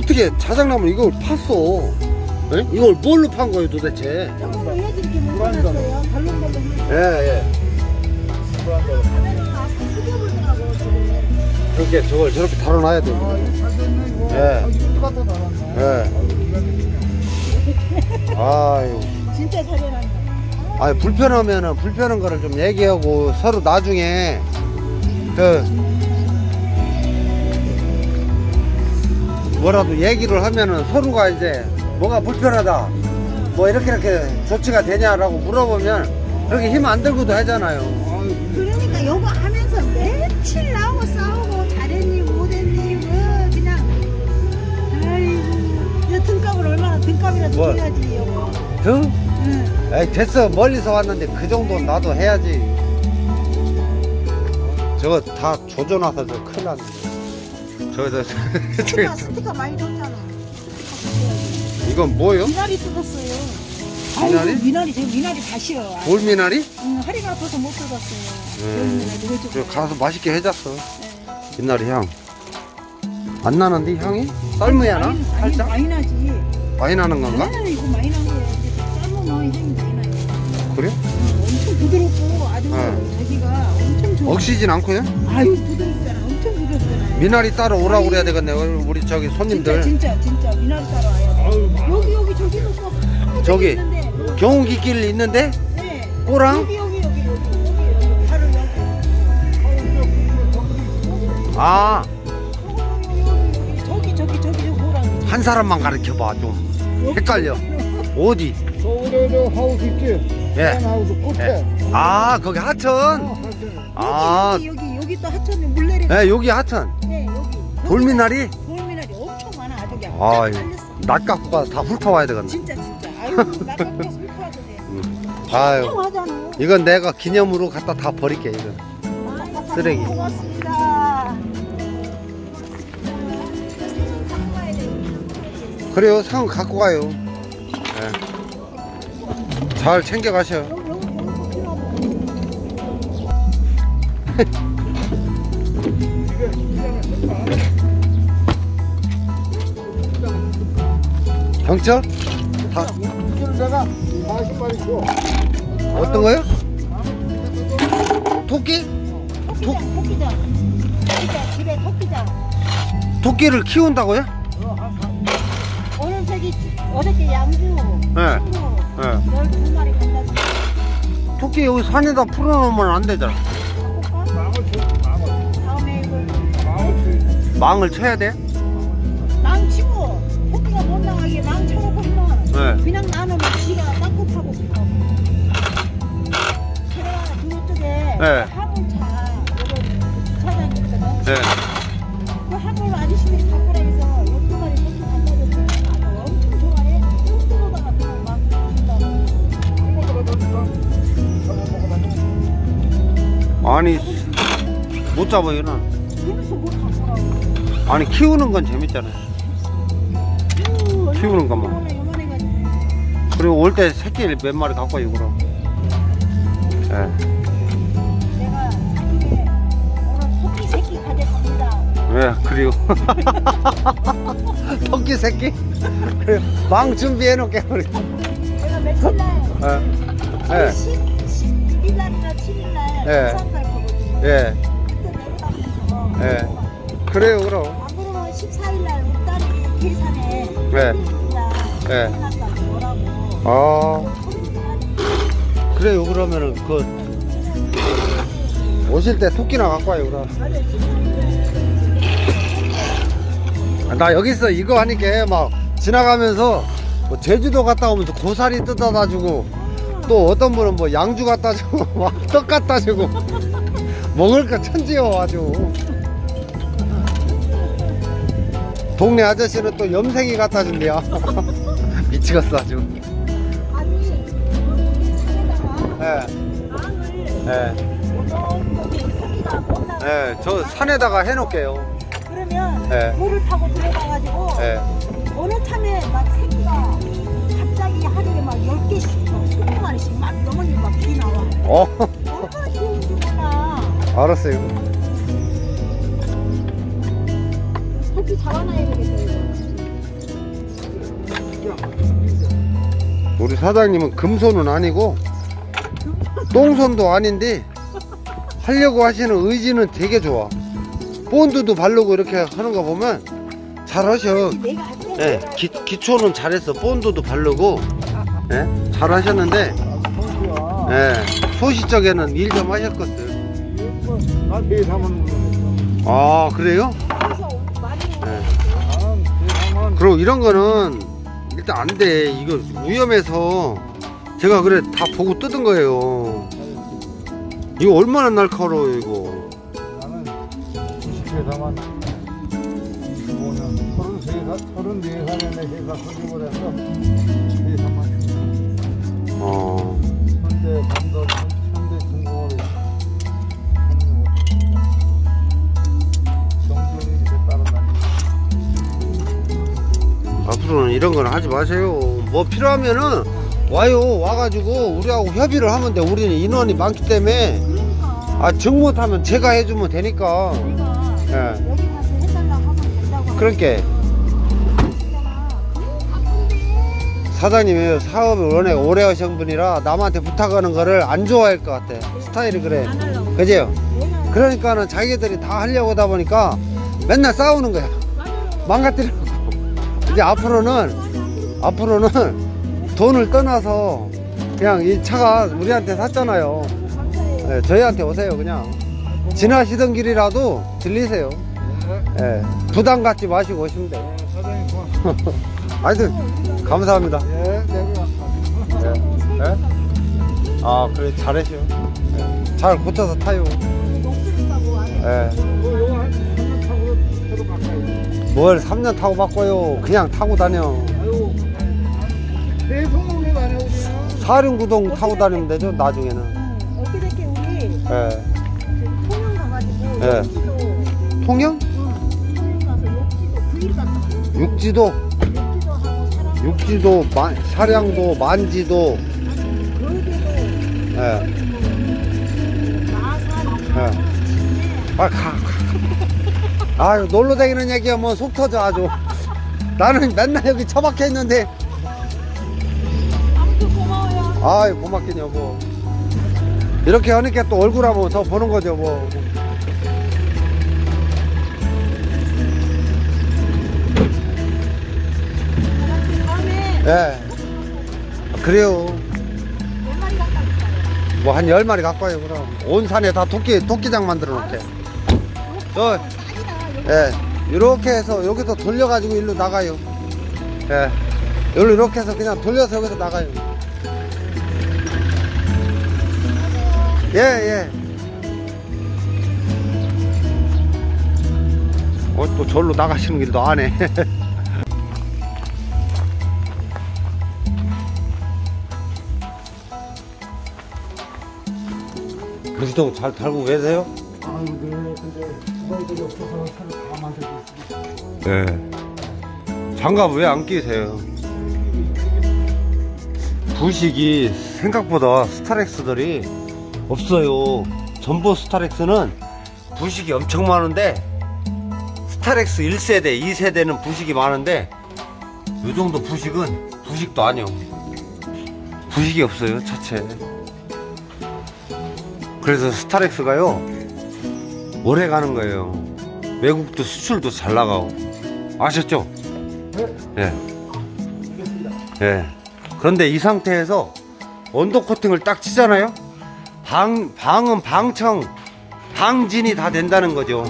어떻게 자작나무 이걸 팠어? 에? 이걸 뭘로 판 거예요 도대체? 저거 해야지 이렇게 묶어놨어요. 덜렁덜렁. 예. 그렇게 저걸 저렇게 달아놔야 돼. 예. 예. 아유. 진짜 잘해놨네. 아니 불편하면은 불편한 거를 좀 얘기하고 서로 나중에 뭐라도 얘기를 하면은 서로가 이제 뭐가 불편하다 뭐 이렇게 조치가 되냐라고 물어보면 그렇게 힘 안 들고도 하잖아요. 그러니까 요거 하면서 며칠 나오고 싸우고 잘했니 못했니 뭐 그냥 아이고 요 등값을 얼마나 등값이라도 뭐? 줘야지 요거. 등? 응. 에이 됐어 멀리서 왔는데 그 정도는 나도 해야지. 저거 다 조져놔서 저 큰일 났네. 저기서 스티커 많이 줬잖아. 이건 뭐요? 미나리 뜯었어요. 미나리? 아이고, 미나리 제 미나리 다시요. 돌미나리? 응, 허리가 아파서 못 뜯었어요. 저 가서 맛있게 해줬어. 네. 미나리 향. 안 나는데 향이? 썰무야 나? 살짝? 많이 나지. 많이 나는 건가? 네, 이거 많이 난 거예요. 삶으면 향이 많이 나요. 그래? 엄청 부드럽고 아주 네. 자기가 엄청 좋아. 억시진 않고요? 아유 부드럽잖아. 엄청 부드럽잖아. 미나리 따러 오라고 그래야 되겠네. 우리 저기 손님들. 진짜 미나리 따러 와야 돼. 여기 저기 놓고 저기 있는데. 경운기길 있는데? 네. 꼬랑? 여기 바로 여기. 아, 저기 꼬랑. 한 사람만 가르쳐봐 좀. 헷갈려. 어디? 저 하우스 있지? 예. 하우스 끝에. 예. 아, 거기 하천. 아, 여기 또 하천에 물 내려. 예, 여기 하천. 네, 여기. 돌미나리? 돌미나리 엄청 많아. 아주 그냥 아, 쫙 깔렸어. 낫 갖고 가서 다 훑어와야 되겠네. 진짜. 아유, 나가서 슬퍼하도 돼. 아유, 엄청 하잖아. 이건 내가 기념으로 갖다 다 버릴게, 이거. 쓰레기. 고맙습니다. 그래요, 상 갖고 가요. 예. 잘 챙겨 가셔. 경철? 다 이걸 내가 40마리 줘. 어떤 거요? 토끼? 토끼장. 집에 토끼장. 토끼를 키운다고요? 오늘 어저께 양주. 네. 친구 네. 12마리 갖다 줬어. 토끼 여기 산에다 풀어놓으면 안 되잖아. 다음에 이걸 망을 쳐야 돼? 망 치고 토끼가 못 나가게 망 쳐놓고 하면 네. 그냥 나는 지가 닦고 파고 싶어. 제가 그쪽에 네. 화물차 주차장이 있거든. 네. 그 화물 아저씨들이 갖고 다니서 12마리 토끼 갖다 줬더니 아주 엄청 좋아해. 뚱뚱하다가 그냥 막 준다고. 아니 못 잡아요 난. 그래서 못 갖고 아니 키우는 건 재밌잖아요. 키우는 것만. 요만해가지고. 그리고 올 때 새끼를 몇 마리 갖고 와요 그럼. 예. 내가 나중에 오늘 토끼 새끼 가져갑니다. 왜 그래요? 토끼 새끼? 그래 망 준비해 놓을게 우리. 내가 며칠 날 예. 16일 날이나 7일 날 예. 부산 갈 거거든요. 예. 그때 내려가면서 예. 그래요 그럼. 안 그러면 14일 날 우리 딸이 계산에 예. 예. 해놨다고 뭐라고. 아 그래요 그러면은 그 오실 때 토끼나 갖고 와요 그럼. 나 여기서 이거 하니까 막 지나가면서 뭐 제주도 갔다 오면서 고사리 뜯어다 주고 또 어떤 분은 뭐 양주 갖다 주고 막 떡 갖다 주고 먹을 거 천지여 아주. 동네 아저씨는 또 염생이 갖다 준대요. 미치겠어 아주. 아니 산에다가 예. 망을 예. 토끼가 못 나가. 예. 저 산에다가 해놓을게요. 그러면 예. 물을 타고 들어가가지고 예. 어느 탐에 막 새끼가 갑자기 하루에 막 10개씩 막 20마리씩 막 너머니 막 비 나와. 얼마나 귀여운지 몰라. 알았어요. 토끼 잡아놔야 되겠다 이거. 우리 사장님은 금손은 아니고 똥손도 아닌데 하려고 하시는 의지는 되게 좋아. 본드도 바르고 이렇게 하는 거 보면 잘하셔. 내가 할게. 예, 기초는 잘했어. 본드도 바르고 예, 잘하셨는데 예, 소시적에는 일 좀 하셨겠어요. 나 대사만 아 그래요? 그래서 많이 예. 대사만 그리고 이런 거는 일단 안 돼. 이거 위험해서 제가 그래 다 보고 뜯은 거예요. 이거 얼마나 날카로워요 이거. 나는 주식회사만 25년 34살에 내 회사 설립을 해서 대사만 현대 반도 현대 중공업에 정규직에 따른다니. 앞으로는 이런 건 하지 마세요. 뭐 필요하면은 와요. 와가지고 우리하고 협의를 하면 돼. 우리는 인원이 많기 때문에. 그러니까 아 증못하면 제가 해주면 되니까. 우리가 예. 여기 가서 해달라고 하면 된다고. 그렇게 사장님이 사업을 워낙 오래 하신 분이라 남한테 부탁하는 거를 안 좋아할 것 같아. 스타일이 그래. 안 하려고. 그죠? 내가 그러니까는 자기들이 다 하려고 하다 보니까 맨날 싸우는 거야. 망가뜨리고. 이제 앞으로는 돈을 떠나서 그냥 이 차가 우리한테 샀잖아요. 감사해요. 네, 저희한테 오세요. 그냥 지나시던 길이라도 들리세요. 네, 부담 갖지 마시고 오시면 돼요. 사장님 고맙습니다. 하여튼 감사합니다. 예, 내가 네. 네? 아 그래 잘하시오. 네. 잘 고쳐서 타요. 녹슬린다고 안 해. 네. 요거 한 3년 타고 새로 바꿔요. 뭘 3년 타고 바꿔요. 그냥 타고 다녀. 아유, 대성공이 많이 오네요. 사륜구동 타고 다니면 되죠 나중에는. 어떻게 될게 우리 예. 통영 가가지고 예. 욕지도 통영? 통영 가서 욕지도 9일 갔다 왔어. 육지도, 욕지도 하고 사람 육지도, 사량도, 만지도. 거기도 예. 마산 예. 아, 가. 아유, 놀러 다니는 얘기야, 뭐, 속 터져, 아주. 나는 맨날 여기 처박혀 있는데. 아무튼 고마워요. 아유, 고맙긴 여보. 이렇게 하니까 또 얼굴 한번 더 보는 거죠, 뭐. 다음에 예. 그래요. 몇 마리 갔다 올까요? 뭐, 한 10마리 갖고 와요, 그럼. 온 산에 다 토끼장 만들어 놓게. 저, 아니다. 여기 예, 이렇게 해서 여기서 돌려가지고 일로 나가요. 예, 여기로 이렇게 해서 그냥 돌려서 여기서 나가요. 예, 예. 또 절로 나가시는 길도 안 해. 무시동 잘 달고 계세요? 아유, 네, 근데 주방들이 없어서 새로 다 만들고 있습니다. 네. 장갑 왜 안 끼세요? 부식이 생각보다 스타렉스들이 없어요. 전보 스타렉스는 부식이 엄청 많은데 스타렉스 1세대, 2세대는 부식이 많은데 요 정도 부식은 부식도 아니요. 부식이 없어요, 차체. 그래서 스타렉스가요 오래 가는 거예요. 외국도 수출도 잘 나가고. 아셨죠? 예. 예. 그런데 이 상태에서 언더 코팅을 딱 치잖아요. 방은 방청, 방진이 다 된다는 거죠.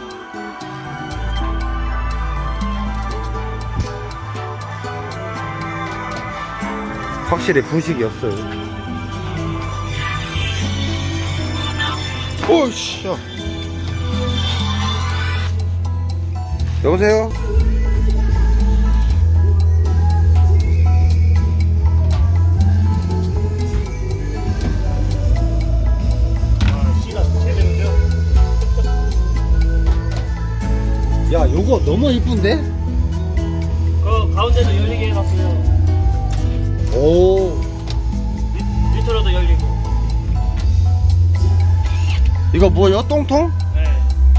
확실히 부식이 없어요. 오씨. 여보세요? 야, 요거 너무 이쁜데? 그 가운데도 열리게 해놨어요. 오, 밑으로도 열리고. 이거 뭐요? 똥통? 네.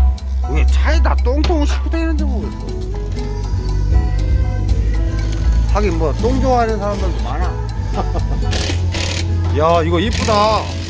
왜 차에다 똥통을 싣고 다니는지 모르겠어. 하긴 뭐 똥 좋아하는 사람들도 많아. 야 이거 이쁘다.